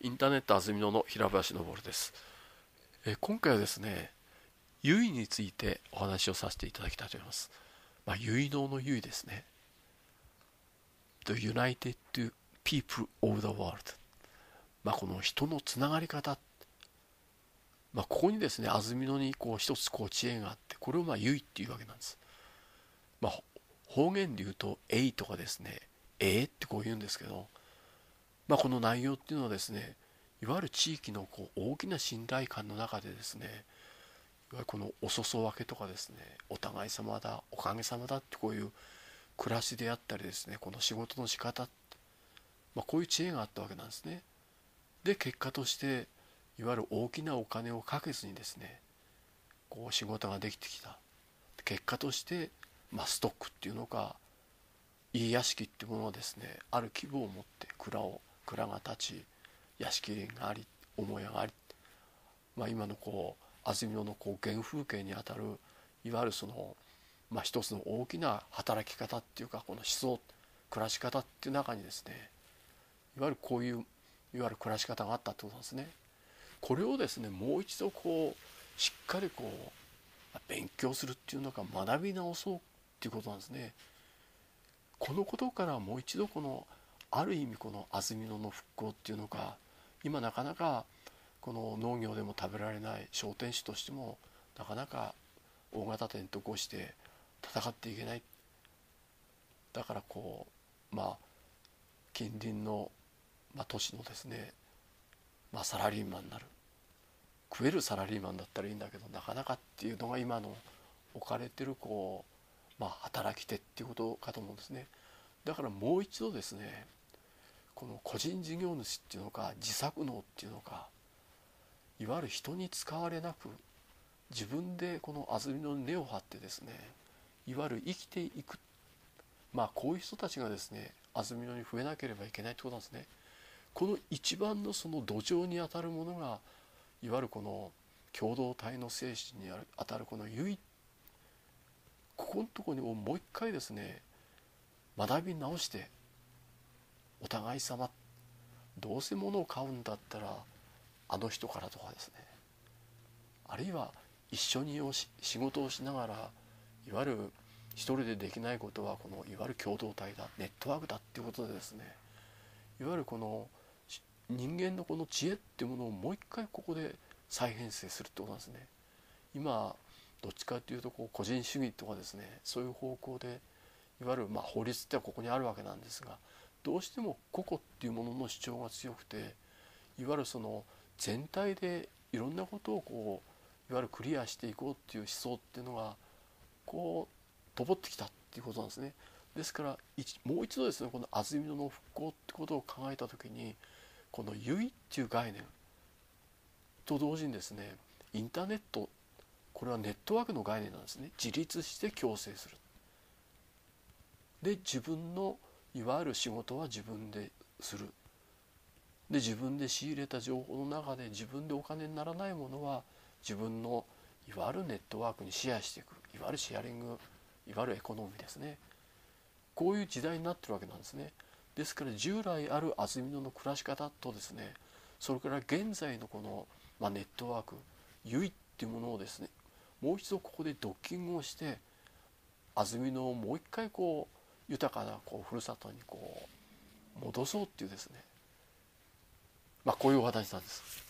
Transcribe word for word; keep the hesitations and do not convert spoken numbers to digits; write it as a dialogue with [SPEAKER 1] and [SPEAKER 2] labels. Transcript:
[SPEAKER 1] インターネット安曇野の平林昇です。え今回はですね、結についてお話をさせていただきたいと思います。まあ、結納の結ですね。The United People of the World。まあ、この人のつながり方。まあ、ここにですね、安曇野にこう一つこう知恵があって、これをまあ結っていうわけなんです。まあ、方言で言うと、えいとかですね、えーってこう言うんですけど、まあ、この内容っていうのはですね、いわゆる地域のこう大きな信頼感の中でですね、いわゆるこのお裾分けとかですね、お互い様だ、おかげさまだってこういう暮らしであったりですね、この仕事の仕方、まあ、こういう知恵があったわけなんですね。で、結果としていわゆる大きなお金をかけずにですね、こう仕事ができてきた。結果として、まあ、ストックっていうのか、いい屋敷っていうものはですね、ある規模を持って蔵を蔵が立ち、屋敷林があり、母屋があり、まあ、今のこう安曇野のこう原風景にあたるいわゆるその、まあ、一つの大きな働き方っていうか、この思想暮らし方っていう中にですね、いわゆるこういういわゆる暮らし方があったってことなんですね。これをですね、もう一度こうしっかりこう勉強するっていうのか、学び直そうっていうことなんですね。このことからもう一度このある意味この安曇野の復興っていうのか、今なかなかこの農業でも食べられない商店主としてもなかなか大型店とこうして戦っていけない。だからこうまあ近隣の、まあ、都市のですね、まあ、サラリーマンになる、食えるサラリーマンだったらいいんだけど、なかなかっていうのが今の置かれてるこう、まあ、働き手っていうことかと思うんですね。だからもう一度ですね、この個人事業主っていうのか自作農っていうのか、いわゆる人に使われなく自分でこの安曇野に根を張ってですね、いわゆる生きていく、まあこういう人たちがですね、安曇野に増えなければいけないってことなんですね。この一番のその土壌にあたるものが、いわゆるこの共同体の精神にあたるこの唯、ここのところにもう一回ですね、学び直して、お互い様、どうせ物を買うんだったらあの人からとかですね、あるいは一緒に仕事をしながら、いわゆる一人でできないことはこのいわゆる共同体だ、ネットワークだっていうことでですね、いわゆるこの人間のこの知恵っていうものをもう一回ここで再編成するってことなんですね。今どっちかというとこう個人主義とかですね、そういう方向でいわゆるまあ法律ってはここにあるわけなんですが、どうしても個々っていうものの主張が強くて、いわゆるその全体でいろんなことをこういわゆるクリアしていこうっていう思想っていうのがこうとぼってきたっていうことなんですね。ですからもう一度ですね、この安曇野の復興ってことを考えた時に、この唯っていう概念と同時にですね、インターネット、これはネットワークの概念なんですね。自立して共生する。で自分のいわゆる仕事は自分でする。で自分で仕入れた情報の中で自分でお金にならないものは自分のいわゆるネットワークにシェアしていく、いわゆるシェアリング、いわゆるエコノミーですね。こういう時代になってるわけなんですね。ですから従来ある安曇野の暮らし方とですね、それから現在のこの、まあ、ネットワーク唯っていうものをですね、もう一度ここでドッキングをして安曇野をもう一回こう豊かなこうふるさとにこう戻そうっていうですね、まあこういうお話なんです。